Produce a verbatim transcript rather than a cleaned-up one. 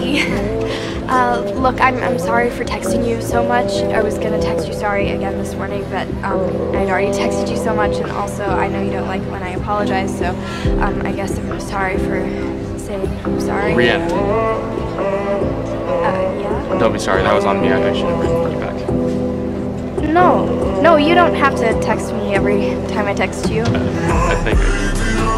Hi. Uh, look, I'm, I'm sorry for texting you so much. I was gonna text you sorry again this morning, but um, I'd already texted you so much, and also I know you don't like when I apologize, so um, I guess I'm sorry for saying I'm sorry. Rihanna. Uh, yeah? Don't be sorry, that was on me. I, I should have written you back. No, no, you don't have to text me every time I text you. Uh, I think I